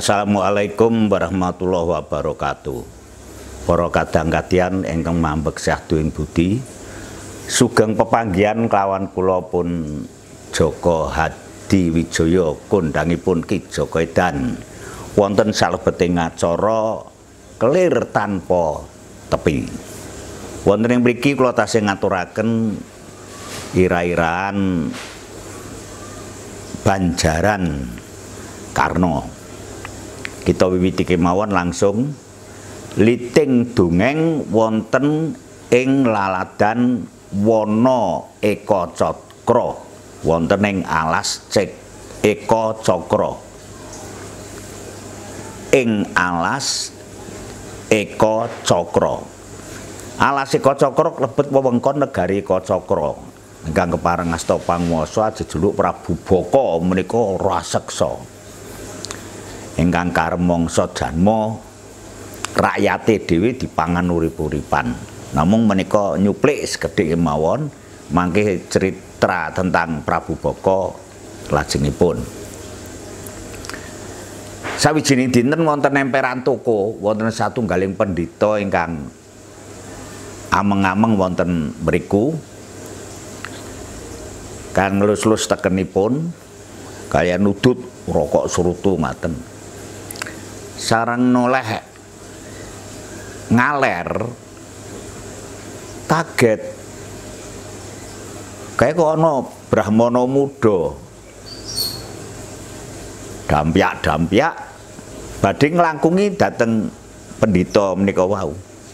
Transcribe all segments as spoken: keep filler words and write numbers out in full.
Assalamualaikum warahmatullahi wabarakatuh. Para kadang-kadian ingkang mambek syahdu ing budi, sugeng pepanggihan kelawan kula pun Joko Hadiwijaya kondhangipun Ki Joko Edan wonten salebeting acara kelir tanpa tepi. Wonten ing mriki kula tasih ngaturaken ira-iraan Banjaran Karno. Kita wiwiti kemawon langsung liting dongeng wonten ing laladan Wana Eka Cakra wonten ing alas Cek Eka Cakra ing alas Eka Cakra. Alas Eka Cakra klebet wewengkon negari Eka Cakra ingkang kepareng asta panguwasa jejuluk Prabu Baka menika raseksa. Ingkang karmangsa janma rakyate dhewe dipangan urip-uripan. Namung menika nyuplik sekedhik mawon mangke cerita tentang Prabu Baka lajengipun. Sawijining dinten wonten emperan toko wonten satunggaling pendhita ingkang ameng-ameng wonten mriku. Kang nglus-lus tekenipun kaliyan nudut rokok surutu ngaten. Sareng noleh ngaler kaget kayak kok ana brahmana muda dampyak-dampyak badhe nglangkungi dhateng pendhita menika wau.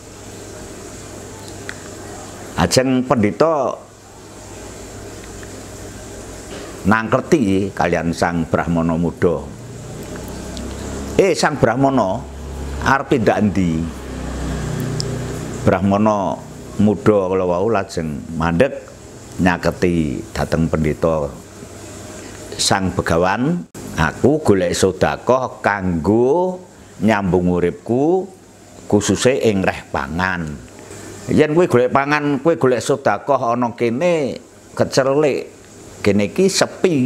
Ajeng pendhita nangkerti kalian sang brahmana muda. Eh sang brahmana arep pindah endi? Brahmana muda kala wau lajeng mandheg nyaketi dhateng pendhita. Sang Begawan, aku golek sedekah kanggo nyambung uripku khususe ing reh pangan. Yen kowe golek pangan, kowe golek sedekah ana kene kecelik, kene iki sepi.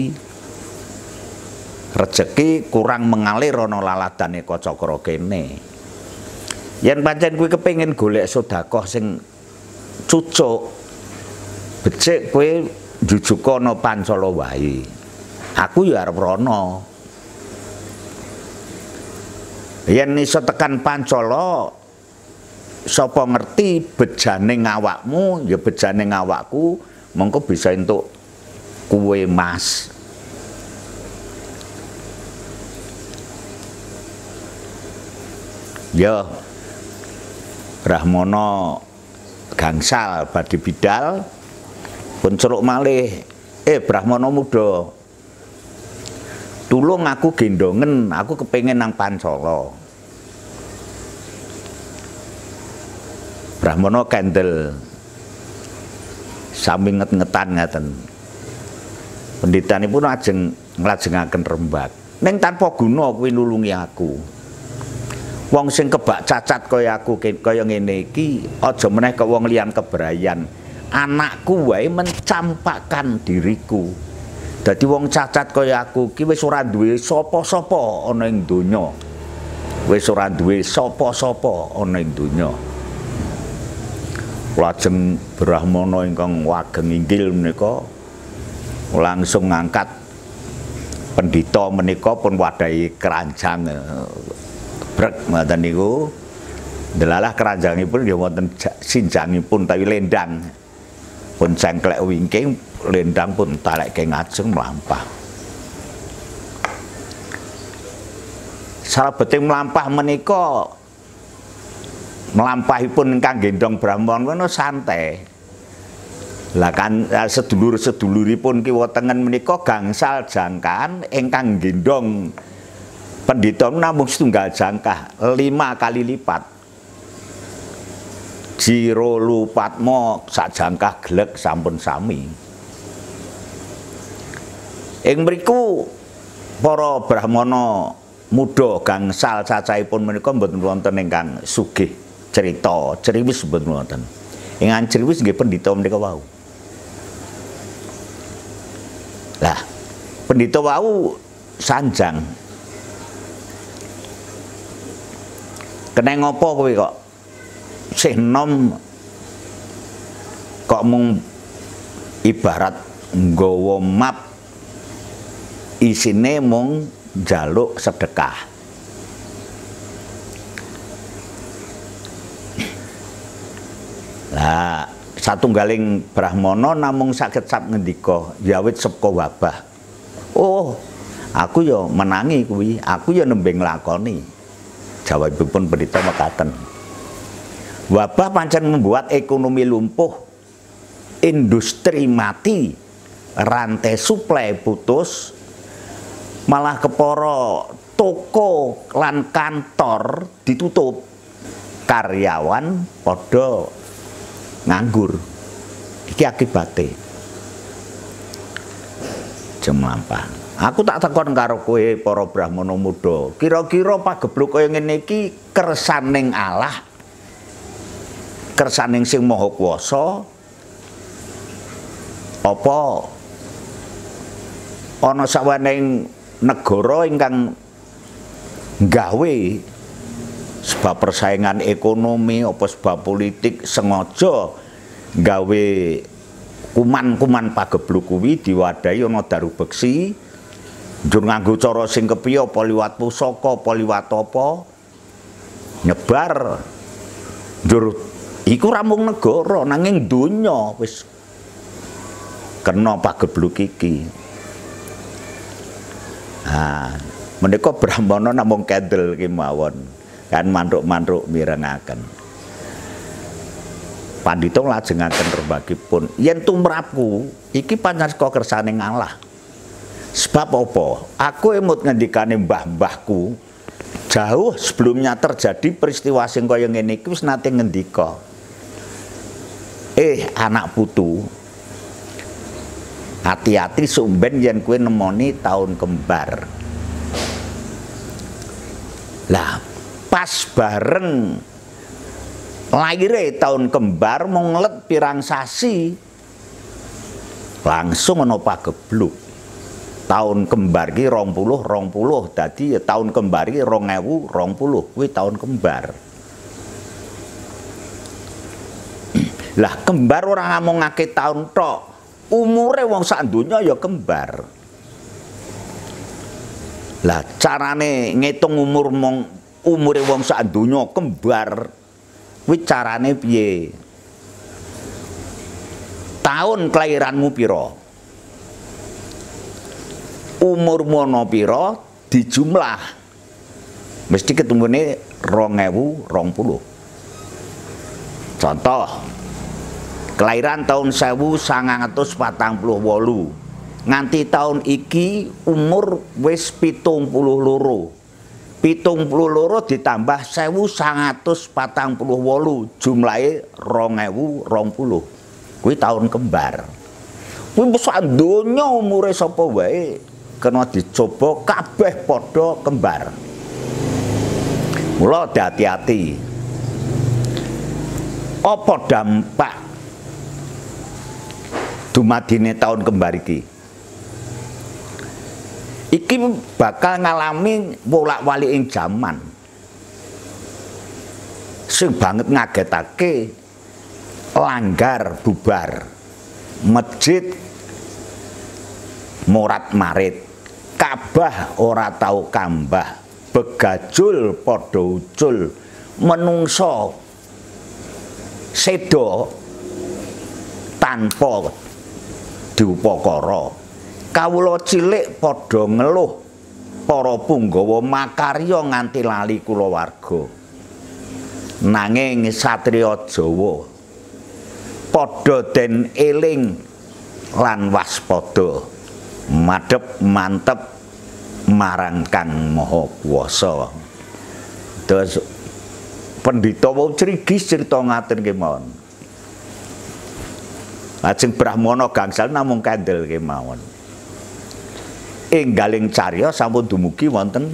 Rezeki kurang mengalir ana laladan Eka Cakra kene. Yen pancen kowe kepengin golek sedekah sing cucuk, becik kowe njujuka ana Pancala wae. Aku ya arep rono. Yen iso tekan Pancala, sapa ngerti bejane awakmu ya bejane awakku, mengko bisa entuk kuwe mas. Ya Brahmana gangsal badhe bidal pun celuk malih, eh Brahmana muda, tulung aku gendongen, aku kepengin nang Pancala. Brahmana kendel sami nget-ngetan ngaten. Penditanipun ajeng nglajengaken rembag, ning tanpa guna kuwi nulungi aku. Wong sing kebak cacat kaya aku kaya ngene iki aja meneh ke wong liyan kebrayan. Anakku wae mencampakkan diriku. Dadi wong cacat kaya aku iki wis ora duwe sapa-sapa ana ing donya. Wis ora duwe sapa-sapa ana ing donya. Lajeng Brahmana ingkang wageng inggil menika langsung ngangkat pendhita menika pun wadahi keranjang. Brek ngoten niku delalah keranjangipun ya wonten sinjangipun tapi lendang pun cengklek wingking, lendang pun talekke ngajeng mlampah. Salebeting mlampah menika mlampahipun ingkang gendong Brahmana menika santai. Lah kan sedulur-seduluripun kiwa tengen menika gangsal jangkaan ingkang gendong pendhita namung setunggal jangkah lima kali lipat. Jiro lupatmo sak jangkah glek sampun sami. Ing mriku para brahmana muda gangsal cacahipun menika mboten wonten ingkang sugih cerita, ceriwis mboten wonten. Ingkang ceriwis nggih pendhita menika wau. Lah, pendhita wau sanjang Kena ngopo kowe kok sih nom kok mung ibarat nggawa map isine mung njaluk sedekah. Lah satunggaling brahmana namung saged sap ngendika yawit saka wabah. Oh, aku ya menangi kuwi, aku ya nembe nglakoni. Jawabipun berita mekaten. Wabah pancen membuat ekonomi lumpuh, industri mati, rantai suplai putus, malah keporo toko lan kantor ditutup, karyawan podo nganggur. Iki akibate. Jemlampah. Aku tak takon karo kowe para brahmana muda, kira-kira pagebluk kaya ngene iki kersaning Allah, kersaning Sing Maha Kuwasa, apa ana sawening negara ingkang nggawe sebab persaingan ekonomi apa sebab politik sengaja gawe kuman-kuman pagebluk kuwi diwadahi ana daru beksi njur nganggo cara sing kepiye apa liwat pusaka apa liwat apa nyebar njur iku ra mung negara nanging donya wis kena pagebluk iki. Nah, menika brahmana namung kendel kemawon kan mantuk-mantuk mirengaken. Pandhita nglajengaken rembagipun yen tumrapku iki pancen saka kersaning Allah. Sebab apa? Aku emut ngendikane mbah-mbahku jauh sebelumnya terjadi peristiwa sing kaya ngene iki wis nate ngendika. Eh anak putu, hati-hati sumben yen kowe nemoni taun kembar. Lah pas bareng lahire taun kembar mau ngelet pirang sasi langsung ana pagebluk. Tahun kembar ki rong puluh rong puluh dadi ya tahun kembar ki rong ewu rong puluh kuwi tahun kembar. Lah kembar ora ngomongake tahun tok, umure wong sak donya ya kembar. Lah carane ngitung umur mong umure wong sak donya kembar kuwi carane piye? Tahun kelahiranmu pira? Umurmu ana pira dijumlah mesti ketumune rong ewu rong puluh. Contoh kelahiran tahun sewu sangang atus patang puluh wolu nganti tahun iki umur wis pitung puluh loro. Pitung puluh loro ditambah sewu sangang atus patang puluh wolu jumlahe rong ewu rong puluh kuwi tahun kembar. Kuwi sak donya umure sapa wae kena dicoba kabeh padha kembar. Mula hati-hati. Apa dampak dumadine taun kembar iki? Iki bakal ngalami bolak-balik jaman. Sing banget ngagetake langgar bubar. Masjid morat marit. Kabah ora tau kambah, begajul padha ucul, menungso sedo tanpa diupakara. Kawula cilik padha ngeluh, para punggawa makarya nganti lali kulawarga. Nanging satriya Jawa padha den eling lan waspada. Madhep mantep marang Kang Maha Kuwasa. Terus pendhita wau crigis crita ngaten kemawon. Lajeng brahmana gangsal namung kendel kemawon. Enggaling carya sampun dumugi wonten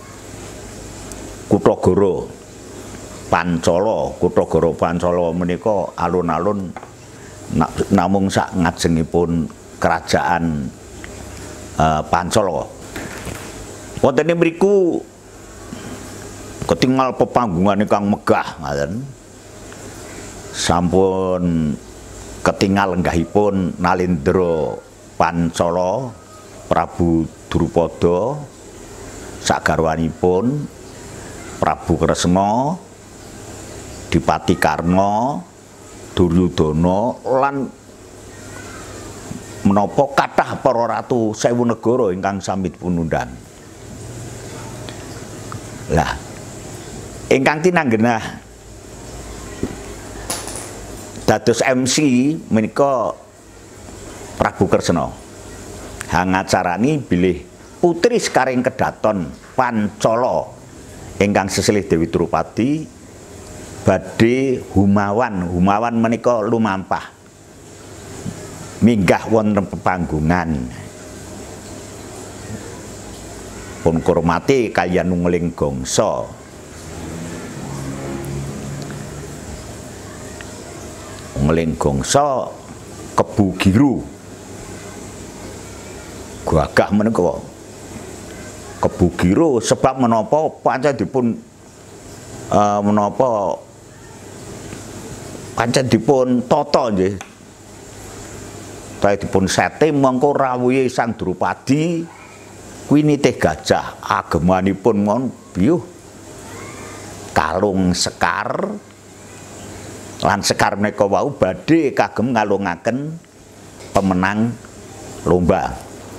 Kutagara Pancala. Kutagara Pancala menika alun-alun namung sak ngajengipun kerajaan Uh, Pancala. Wonten mriku ketinggal pepanggungan ingkang megah ngaten. Sampun ketinggal lenggahipun Nalendra Pancala Prabu Drupada sagarwanipun Prabu Kresna, Dipati Karna, Duryudana lan menapa kathah para ratu sewu negara ingkang sami dipunundang. Lah ingkang tinanggenah dados M C menika Prabu Kresna. Hangacarani bilih putri sekaring kedaton Pancala ingkang seselih Dewi Drupadi badhe humawan. Humawan menika lumampah minggah wonten pepanggungan pun kurmati kaliyan nungling gongso. Nungling gongso Kebu Giru gagah menika Kebu Giru sebab menapa pancen dipun uh, menapa pancen dipun tata nggih. Saya dipun sete mengko rawuhe Sang Drupadi kuwi nitih gajah agemanipun mon biyuh kalung sekar lan sekar menika wau badhe kagem ngalungaken pemenang lomba.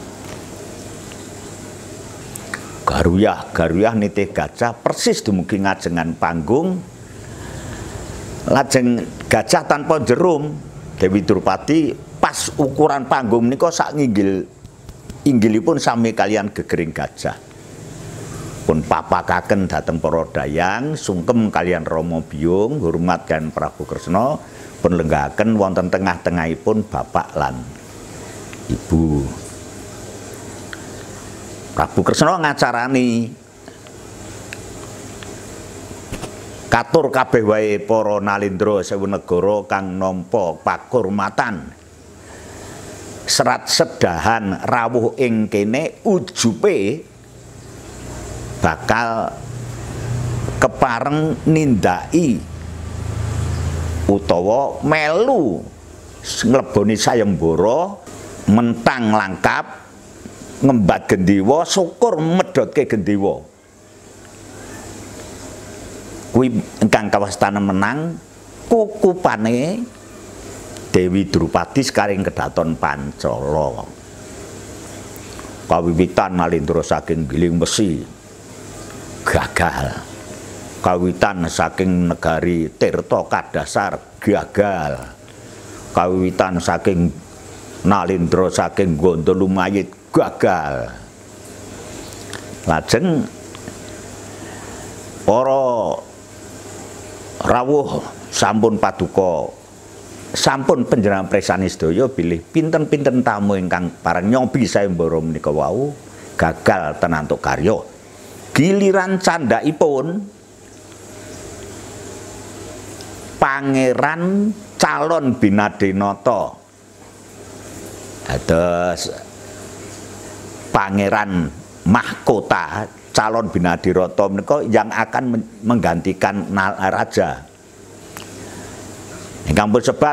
Garuyah garuyah nitih gajah persis dumugi ngajengan panggung. Lajeng gajah tanpa jerum Dewi Drupadi pas ukuran panggung menika sak nginggil inggilipun sami kalian gegering gajah. Pun papakaken dhateng para dayang sungkem kalian Rama Biyung hormat kan Prabu Kresna pun lenggahaken wonten tengah-tengahipun bapak lan ibu. Prabu Kresna ngacarani katur kabeh wae para Nalendra sewu negara kang nampa pakurmatan serat sedahan rawuh ing kene ujupe bakal kepareng nindaki utawa melu ngleboni sayembara mentang langkap ngembat Gendewa syukur medhotke Gendewa. Kuwi ingkang kawastana menang kukupane Dewi Drupadi sekaring kedaton Pancala. Kawiwitan Nalendra saking giling besi gagal. Kawiwitan saking negari Tirta Kadasar gagal. Kawiwitan saking Nalendra saking Gondolumayit gagal. Lajeng para rawuh sampun paduka sampun panjenengan presani sedaya bilih pinten-pinten tamu ingkang pareng nyobi sayembara menika wau gagal tenantuk karya. Giliran candhaipun Pangeran Calon Binadenata dados Pangeran Mahkota Calon Binadenata menika yang akan menggantikan raja. Ingkang pun sebat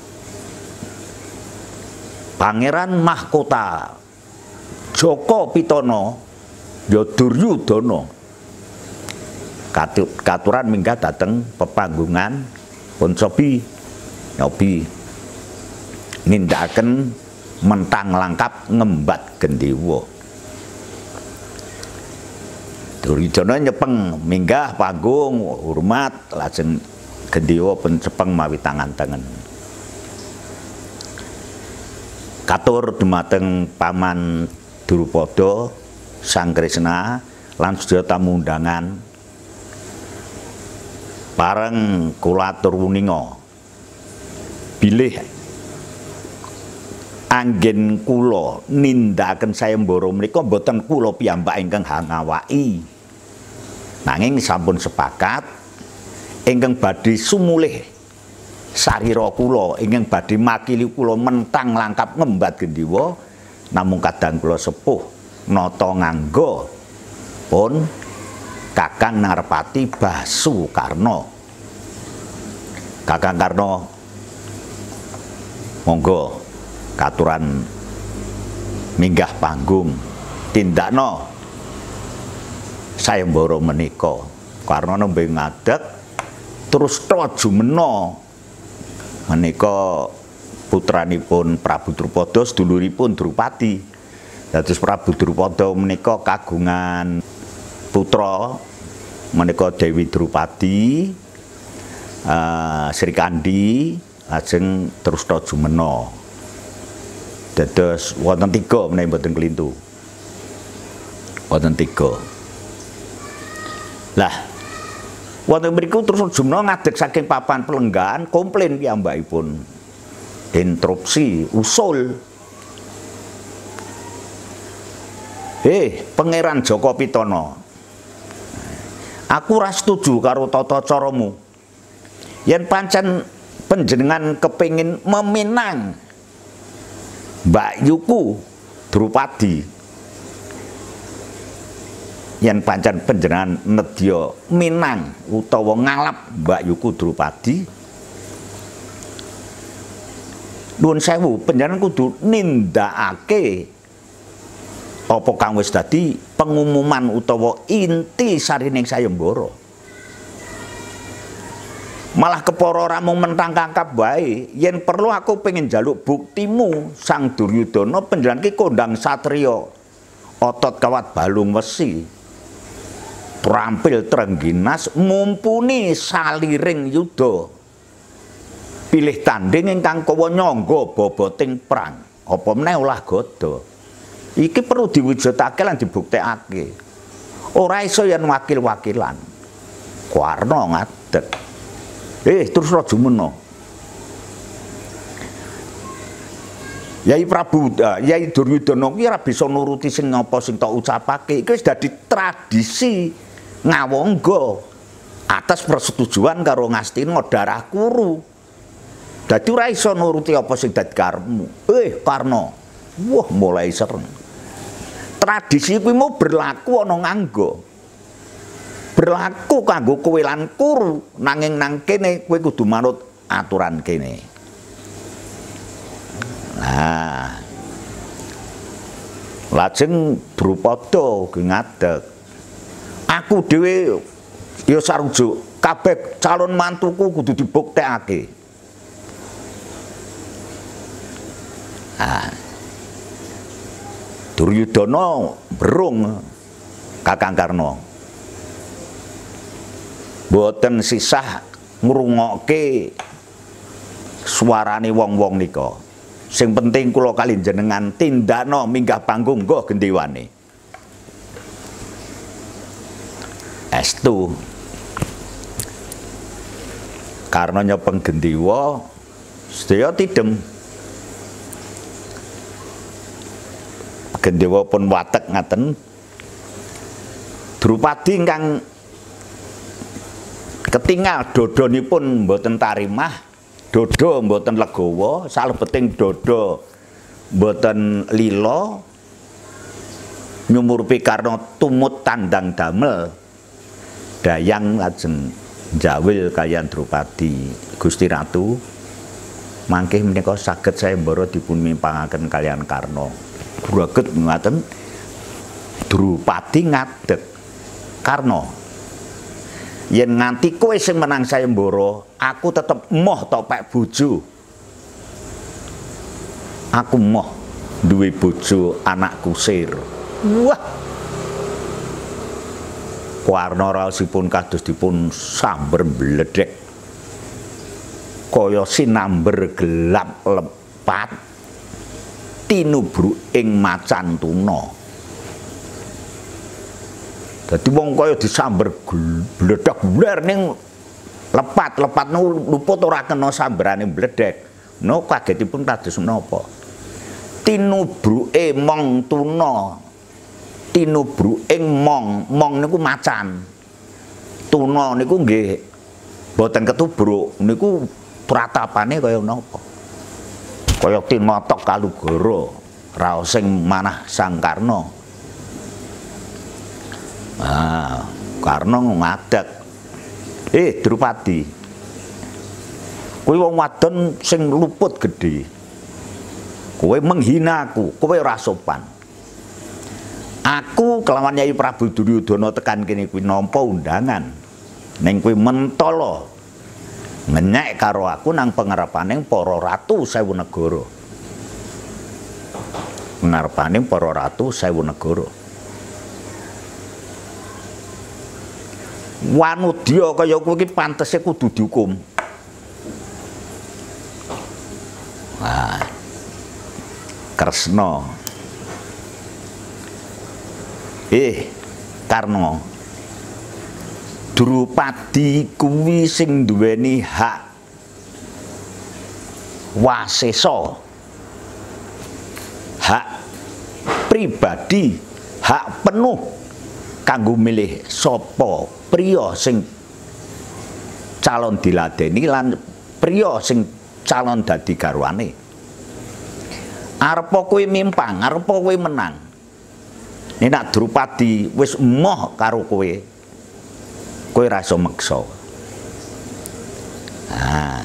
Pangeran Mahkota Joko Pitana ya Duryudana katuran minggah dateng pepanggungan pun sobi nyobi nindakaken mentang langkap ngembat Gendewa. Duryudana nyepeng minggah panggung hormat lajeng Gendewa pun cepeng mawi tangan tengen. Katur dumateng Paman Drupada Sang Kresna lan sedaya tamu undangan pareng kula atur wuninga bilih anggen kula nindakaken sayembara menika boten kula piyambak ingkang ngawaki nanging sampun sepakat ingkang badhe sumulih sarira kula ingkang badhe makili kula mentang langkap ngembat Gendewa namung kadang kula sepuh nata nganggo pun Kakang Narpati Basukarna. Kakang Karna monggo katuran minggah panggung tindakno sayembara menika. Karna nembe ngadeg terus Trajumena menika putranipun Prabu Drupada, seduluripun Drupadi. Dados Prabu Drupada menika kagungan putra menika Dewi Drupadi, uh, Sri Kandi, lajeng terus Trajumena. Dados wonten tiga menawi mboten kelintu. Wonten tiga. Lah, wonten mriku terus Trajumena ngadeg saking papan pelenggan, komplain piyambakipun. Interupsi, usul. Heh, Pangeran Jaka Pitana. Aku ora setuju karo tata caramu. Yen pancen panjenengan kepengin meminang Mbak Yuku Drupadi, yen pancen panjenengan nedya minang utawa ngalap Mbak Yuku Drupadi, nuwun sewu panjenengan kudu nindakake apa kang wis dadi pengumuman utawa inti sarining sayembara. Malah kepara ramung mentang kangkap wae, yen perlu aku pengen jaluk buktimu Sang Duryudana panjenengan ki kondang satriya otot kawat balung wesi, trampil trengginas, mumpuni saliring yuda, pilih tanding ingkang kawa nyangga boboting perang, apa meneh olah gada. Iki perlu diwujudake lan dibuktekake. Ora iso yen wakil-wakilan. Karna ngadeg. Eh terus Trajumena. Yai Prabu, uh, Yai Duryudana kuwi ora bisa nuruti sing apa sing tak ucapake. Iki wis dadi tradisi ngawangga atas persetujuan karo Ngastina darah kuru. Dadi ora iso nuruti apa sing dadi karepmu. Eh Karna, wah mulai sereng. Tradisi kuwi mau berlaku ana nganggo. Berlaku kanggo kowe lan kuru, nanging nang kene kowe kudu manut aturan kene. Nah. Lajeng Drupada ngadeg. Aku dhewe ya sarujuk, kabeh calon mantuku kudu dibuktekake. Ah. Duryudana berung Kakang Karna. Mboten sisah ngrungokke suarane wong-wong nika. Sing penting kula kali jenengan tindakno minggah panggung nggo gendewane. Estu Karna nyepeng gendewa sedaya tidem. Gendewa pun watek ngaten. Drupadi ingkang ketingal dodonipun mboten tarimah, dodo mboten legawa, salebeting dodo mboten lila, nyumurupi Karna tumut tandang damel, dayang lajeng njawil kaliyan Drupadi, Gusti Ratu, mangke menika saged sayembara dipun mimpangaken kaliyan Karna. Braget ngaten Drupadi ngadeg. Karna, yen nganti kowe sing menang sayembara, aku tetep moh topek bojo. Aku moh duwe bojo anak kusir. Wah. Karna raosipun kados dipun samber bledhek. Kaya sinamber gelap lepat tinubru ing macan tuna. Dadi wong kaya disamber bledhek bler ning lepat-lepat luput ora kena samberane bledhek. No kagetipun kados menapa? Tinubruke mong tuna. Tinubru ing mong, mong niku macan. Tuna niku nggih boten ketubruk, niku pratapane kaya napa? Kaya tinotok kalugara raos sing manah Sang Karna. Ah, Karna ngadeg. Eh, Drupadi. Kowe wong wadon sing luput gedhe. Kowe menghina aku, kowe ora sopan. Aku kelawan Nyai Prabu Duryudana tekan kene kuwi nampa undangan. Ning kowe mentala ngenyek karo aku nang pengarepaning para ratu sewu negara. Pengarepaning para ratu sewu negara. Wanudya kaya kowe iki pantese kudu dihukum. Nah, Kresna. Eh, Karna. Drupadi kuwi sing duweni hak wasesa. Hak pribadi, hak penuh kanggo milih sapa priya sing calon diladeni lan priya sing calon dadi garwane. Arepa kowe mimpang, arepa kowe menang. Nek nak Drupadi wis emoh karo kowe, kowe ra iso meksa. Nah,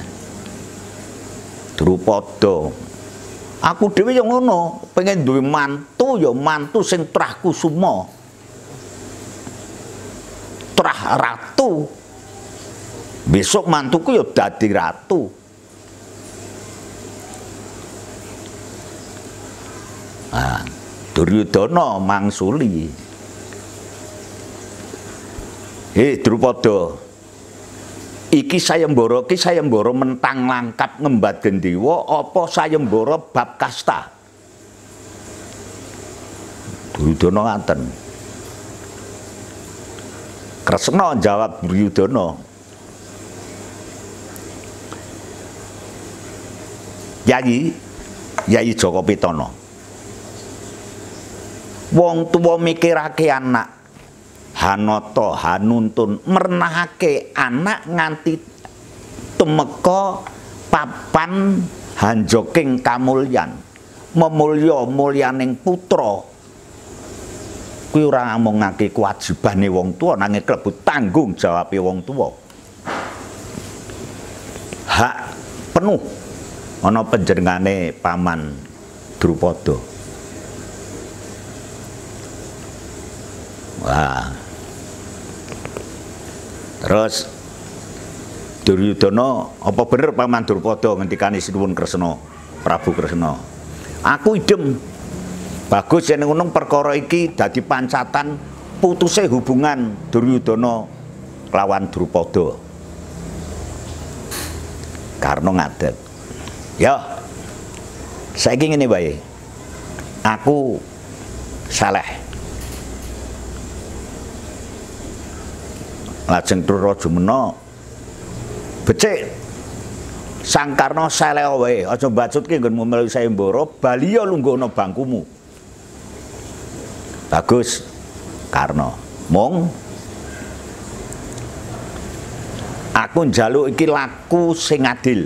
Drupada, aku dhewe ya ngono, pengen duwe mantu ya mantu sing trah kusuma. Trah ratu. Besok mantuku ya dadi ratu. Nah, Duryudana mangsuli. Hei Drupada, iki sayembara iki sayembara mentang langkap ngembat Gendewa apa sayembara bab kasta? Duryudana ngaten. Kresna jawab Duryudana, Yayi, Yayi Jaka Pitana. Wong tuwa mikirake anak, Hanata hanuntun mernahake anak nganti tumeka papan hanjoking kamulyan, memulya mulyaning putra. Kuwi ora ngomongake kewajibane wong tuwa nanging klebu tanggung jawabe wong tuwa. Hak penuh ana panjenengane paman Drupada. Wah. Terus Duryudana, apa bener paman Drupada ngendikane sinuwun Kresna, Prabu Kresna. Aku idem. Bagus yen ngono perkara iki dadi pancatan putuse hubungan Duryudana lawan Drupada. Karna ngadeg. Ya. Saiki ngene wae. Aku saleh. Lajeng Trurajumena becik Sang Karna saleh wae, aja mbacutke nggonmu melu sayembara, baliya lungguh ana bangkumu. Bagus Karna. Mung aku njaluk iki laku sing adil.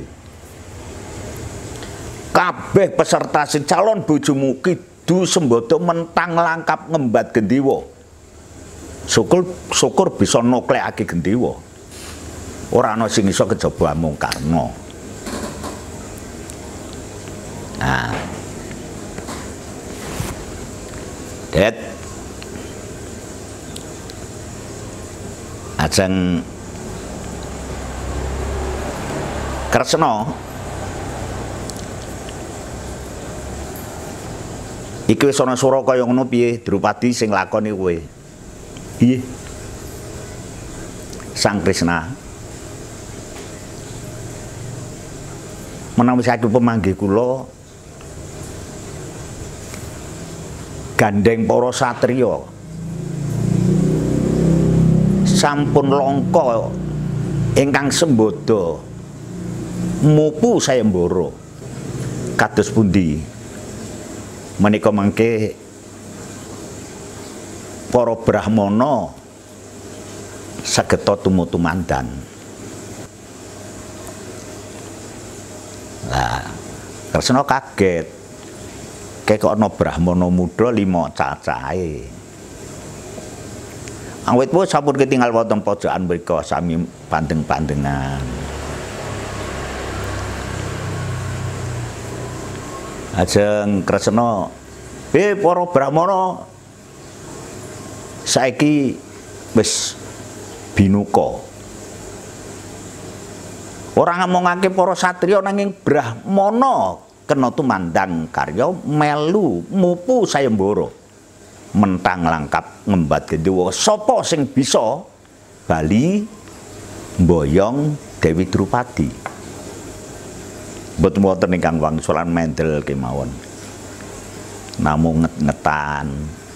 Kabeh peserta sing calon bojomu kidu sembada mentang langkap ngembat Gendewa. Syukur syukur bisa nuklekake Gendewa. Ora ana sing iso kejaba mung Karna. Nah. Det ajeng Kresna iki wis ana swara kaya ngono piye Drupadi sing lakoni kowe? Piye? Sang Kresna menawi saiki pemanggih kula gandeng para satriya sampun langka ingkang sembada mupu sayembara kados pundi menika mangke para brahmana sageta tumutu mandan. Lah Kresna kaget kek ana brahmana muda lima cacahe. Awit pun sampun ketinggal wonten pojokan mriku sami pandeng-pandengan. Ajeng Kresna, "Eh para Brahmana, saiki wis binuka. Ora ngomongake para satriya nanging Brahmana kena tumandang karya melu mupu sayembara. Mentang langkap ngembat Gendewa. Sapa sing bisa bali mboyong Dewi Drupadi?" Mboten wonten ingkang wangsulan mendel kemawon. Namung nget-ngetan.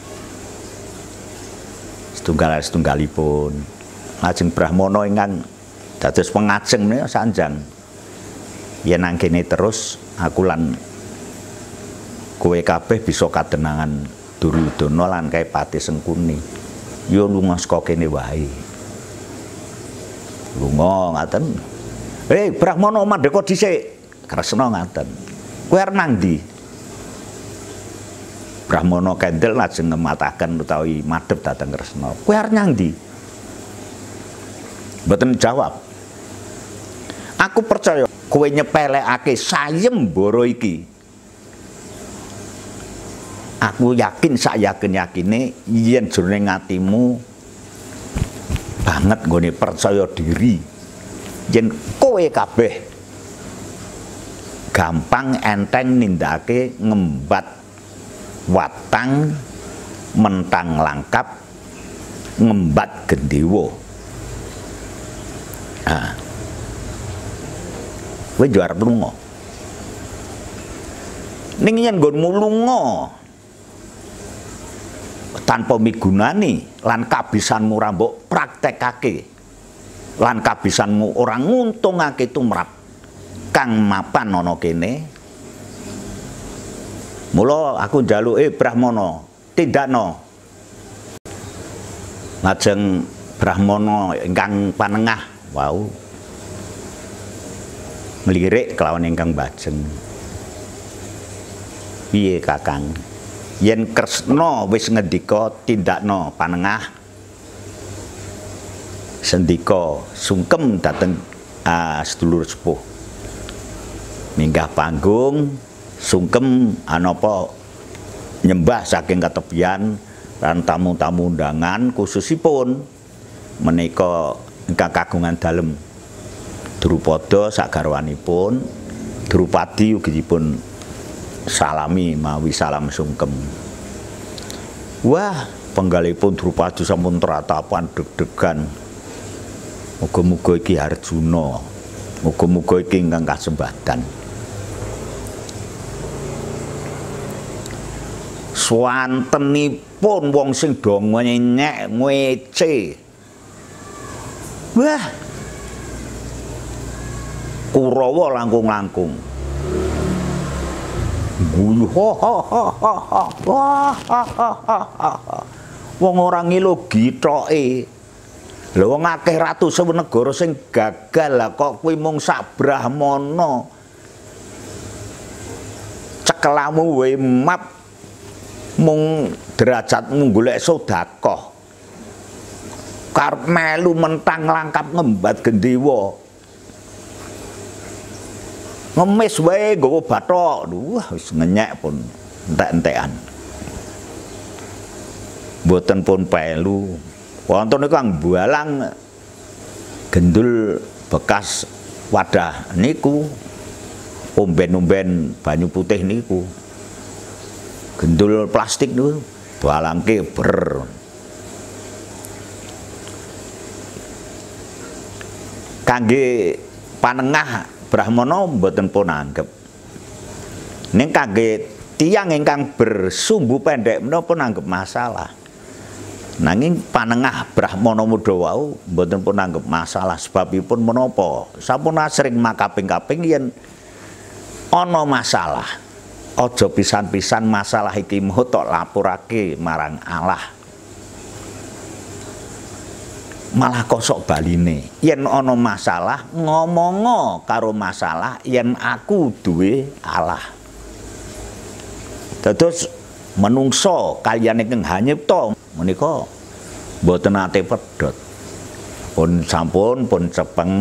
Setunggal-setunggalipun. Lajeng Brahmana ingkang dados pengajeng menika sanjang. Yen nang kene terus aku lan kowe kabeh bisa kadenangan Duryudana lan kae Pati Sengkuni. Yo lunga saka kene wae. Lunga ngaten. "Hei Brahmana mandeka dhisik." Kresna ngaten. "Kowe arep nang ndi?" Brahmana kendel lajeng ngemataken utawi madhep dhateng Kresna. "Kowe arep nang ndi?" Mboten jawab. "Aku percaya kowe nyepelekake sayembara iki. Aku yakin sak yakin-yakine yen jroning atimu banget nggone percaya diri yen kowe kabeh gampang enteng nindakake ngembat watang mentang langkap ngembat Gendewa. Ah. Kowe yo arep lunga. Ning yen nggonmu lunga tanpa migunani lan kabisanmu ora mbok praktekake lan kabisanmu ora nguntungake tumrap kang mapan ana kene, mula aku njaluk eh Brahmana tindakno. Lajeng Brahmana ingkang panengah wau nglirik kelawan ingkang bajeng. "Piye Kakang? Yen Kresna wis ngendika tindakno panengah, sendika sungkem dhateng uh, sedulur sepuh. Minggah panggung sungkem anapa nyembah saking ketepian lan tamu-tamu undangan khususipun menika ingkang kagungan dalem Drupada sagarwanipun Drupadi ugi dipun salami mawi salam sungkem. Wah, penggalipun Drupadi sampun tratapan deg-degan. Muga-muga iki Arjuna, muga-muga iki ingkang kasembadan. Swantenipun wong sing do ngenyek ngece. Wah, Kurawa langkung-langkung. Guyu ha ha ha ha ha ha ha. Wong ora ngilo githoke. Lha wong akeh ratu sewenegara sing gagal lah kok kuwi mung sak Brahmana. Cekelamu wae map mung derajatmu golek sedekah. Karep melu mentang langkap ngembat Gendewa. Ngemis wae nggawa bathok. Wah wis ngenyek pun entek-entekan. Mboten pun pelu. Wonten niku kang bualang gendul bekas wadah niku. Omben-omben banyu putih niku. Gendul plastik niku balangke ber. Kangge panengah Brahmana mboten pun anggap. Ning kangge tiyang ingkang bersumbu pendek menapa pun anggap masalah. Nanging panengah Brahmana muda wau mboten pun anggap masalah sebabipun menapa? Sampun asring makaping-kaping yen ana masalah. Aja pisan-pisan masalah iki mau tok lapurake marang Allah. Malah kosok baline. Yen ana masalah ngomongo karo masalah yen aku duwe Allah. Dados menungso kaliyan ingkang hanyipta menika mboten nate pedhot. Pun sampun pun cepeng.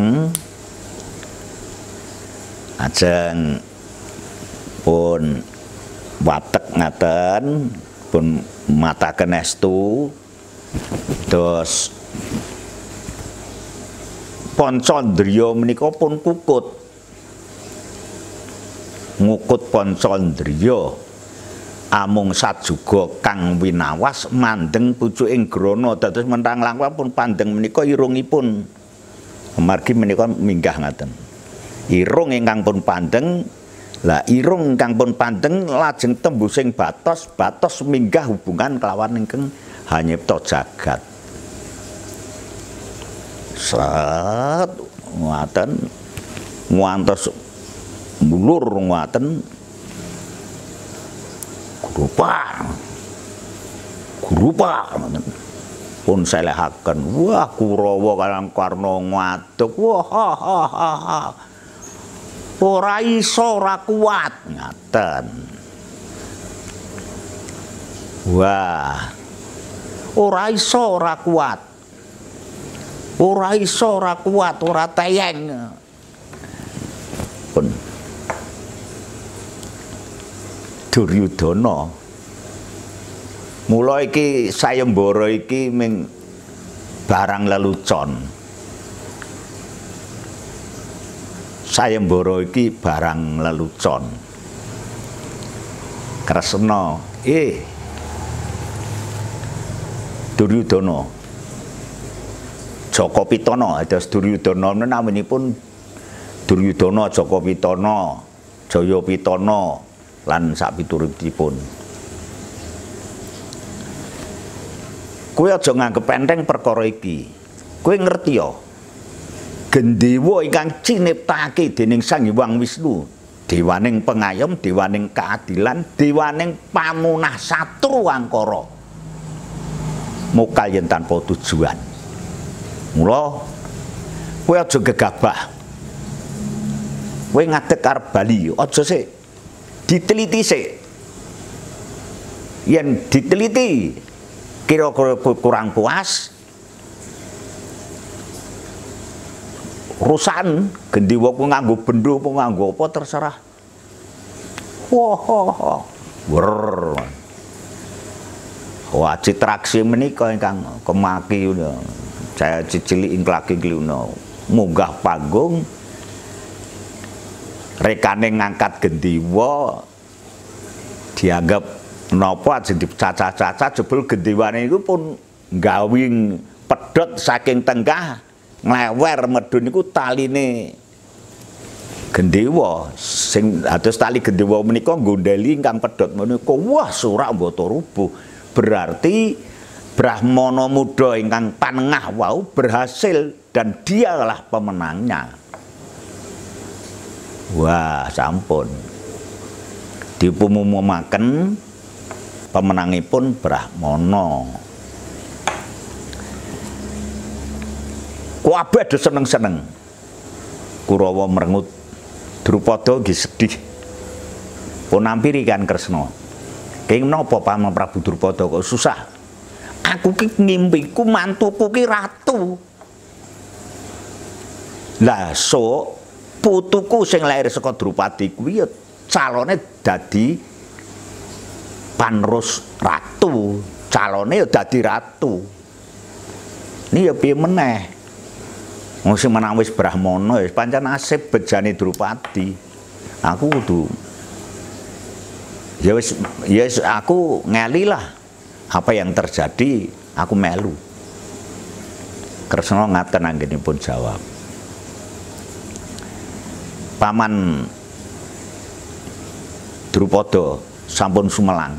Ajeng pun watek ngaten, pun mataken estu. Terus Pancandriya menika pun kukut. Ngukut Pancandriya amung sajuga kang winawas mandeng pucuking grana dados menthang langkung pun pandeng menika irungipun amargi menika minggah ngaten irung ingkang pun pandeng lah irung ingkang pun pandeng lajeng tembusing batos batos minggah hubungan kelawan ingkang hanyipta jagat sat ngaten ngantos mulur ngaten Gurupa, gurupa, pun selehaken. Wah, Kurawa kalang Karna ngadeg. Wah, ha, ha, ha, ha. Ora iso ora kuat ngaten. Wah, ora iso ora kuat. Ora iso ora kuat, ora teyeng. Pun Duryudana mula iki sayembara iki ming barang lelucon sayembara iki barang lelucon Kresna eh Duryudana Jaka Pitana ados Duryudana naminipun Duryudana Jaka Pitana Jaya Pitana lan sapiturutipun. Kowe aja nganggep enteng perkara iki. Kowe ngerti ya? Gendhewa ingkang ciniptake dening Sang Hyang Wisnu, dewaning pengayom, dewaning keadilan, dewaning pamunah satru angkara. Mokal yen tanpa tujuan. Mula kowe aja gegabah. Kowe ngadeg arep bali, aja sik diteliti sik. Yen diteliti kira-kira kurang puas, rusan Gendhewa ku nganggo bendho apa nganggo apa terserah. Wah, wer. Wah, citraksi menika ingkang kemaki saya cicili ingklaki kluna munggah panggung rekane ngangkat Gendhewa dianggap napa ajeng dicacah-cacah jebul Gendhewane iku pun gawing pedhot saking tengah nglewer medun niku taline Gendhewa sing atus tali Gendhewa menika nggondheli ingkang pedhot menika wah surak mbata rubuh berarti Brahmana muda ingkang panengah wau berhasil dan dialah pemenangnya. Wah, sampun. Dipumumaken pemenangipun Brahmana. Kabeh do seneng-seneng. Kurawa merengut, Drupada nggih sedih. Pun nampiri kan Kresna. Kenging menapa Paman Prabu Drupada kok susah? Aku ki ngimpiku mantuku ki ratu. Lah sok putuku sing lair saka Drupadi kuwi ya calone dadi panerus ratu, calone ya dadi ratu. Ini ya piye meneh? Wong sing menang wis Brahmana wis pancen nasib bejane Drupadi. Aku kudu ya wis ya aku ngeli lah apa yang terjadi, aku melu. Kresna ngaten anggenipun jawab. Paman Drupada sampun sumelang.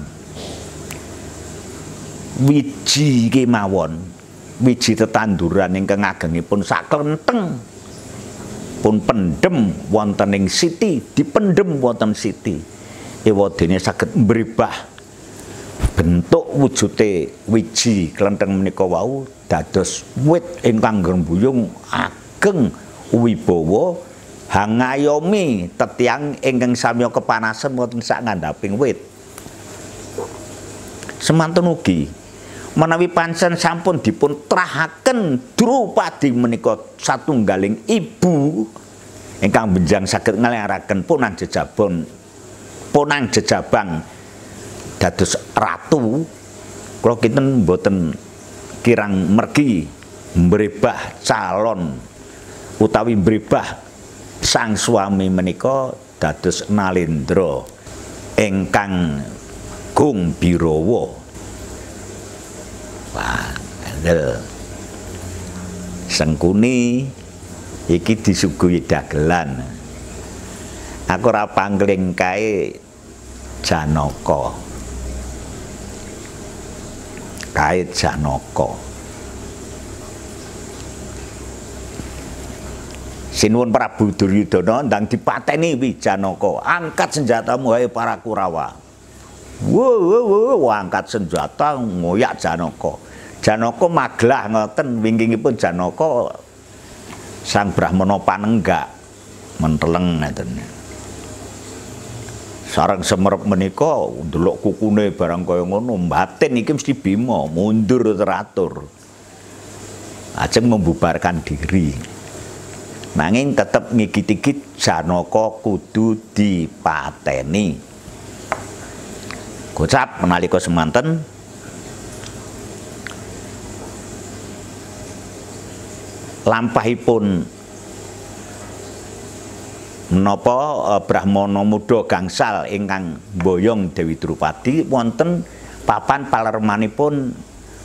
Wiji kemawon, wiji tetanduran ingkang agengipun saklenteng pun pendem wonten ing siti, dipendem wonten siti. Ewadene saged mbribah bentuk wujute wiji klenteng menika wau dados wit ingkang grembuyung ageng wibawa hangayomi tetiang ingkang samya kepanasan wonten sak ngandhaping wit. Semanten ugi menawi pancen sampun dipun trahaken Drupadi menika satunggaling ibu ingkang benjang saged ngeleraken Ponang Jejabon Ponang Jejabang dados ratu, kula kinten mboten kirang mergi mbrebah calon utawi mbrebah sang suami menika dados Nalendra ingkang Gung Birawa. Wah, ngandel. Sengkuni iki disuguhi dagelan. Aku ora pangling kae Janaka. Kae Janaka. Sinuwun Prabu Duryudana ndang dipateni wi Janaka. Angkat senjatamu hai para Kurawa. Wo wo wo angkat senjata ngoyak Janaka. Janaka maglah ngoten wingkingipun Janaka sang Brahmana panenggak menteleng ngeten. Sareng semerep menika ndelok kukune barang kaya ngono batin iki mesti Bima mundur teratur. Ajeng membubarkan diri. Nanging tetep ngigit-igit Janaka kudu dipateni. Gocap menalika semanten lampahipun menapa eh, Brahmana muda gangsal ingkang mboyong Dewi Drupadi wonten papan palermanipun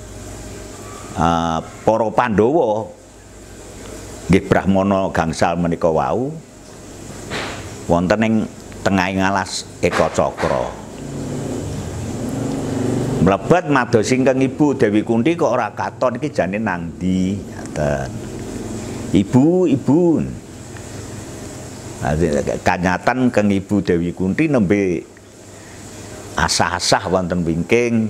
eh, para Pandhawa nggih Brahmana gangsal menika wau wonten ing tengahing alas Eka Cakra. Mlebet mados ingkang Ibu Dewi Kunthi kok ora katon iki jane nang ndi ngaten. Ibu, ibu. Kanyatan kang Ibu Dewi Kunthi nembe asah-asah wonten wingking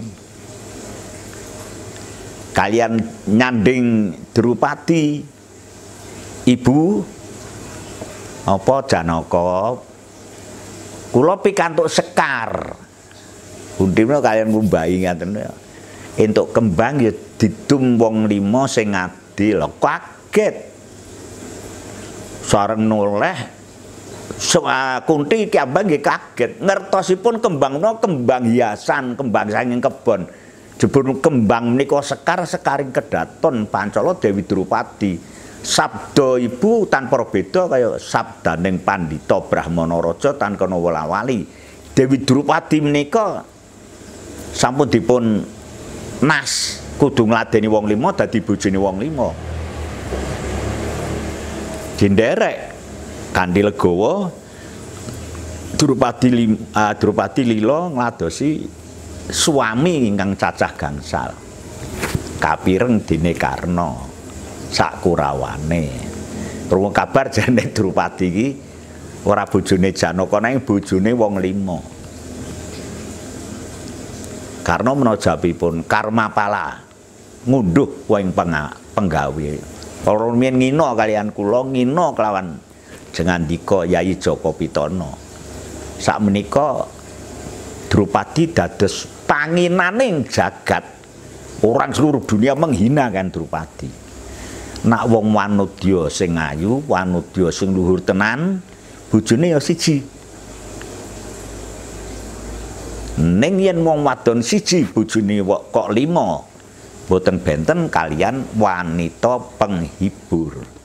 kalian nyanding Drupadi. Ibu apa Janaka kula pikantuk sekar. Kunthina kalian ngumbahi ngaten entuk kembang ya didum wong lima sing adil. Kaget sareng noleh Kunthi iki abang nggih kaget ngertosipun kembang menika kembang hiasan, kembang saking kebon. Jebul kembang menika sekar sekaring kedaton Pancala Dewi Drupadi. Sabda ibu tanpa beda kaya sabdaning pandita Brahmana raja tan kana wala-wali. Dewi Drupadi menika sampun dipun nas kudu ngladeni wong lima dadi bojone wong lima. Dinderek kanthi legawa Drupadi uh, Drupadi lila ngladosi suami ingkang cacah gangsal. Kapireng dene Karna sak Kurawane. Krungu kabar jane Drupadi iki ora bojone Janaka nanging bojone wong lima. Karna menajabipun Karmapala ngunduh wing penggawe. Para rumiyin ngina kalian kula ngina kelawan jengandika Yayi Jaka Pitana. Sakmenika Drupadi dados panginaning jagat. Orang seluruh dunia menghina kan Drupadi. Nak wong wanudya sing ayu, wanudya sing luhur tenan, bojone ya siji. Ning yen wong wadon siji bojone kok lima, boten benten kalian wanita penghibur.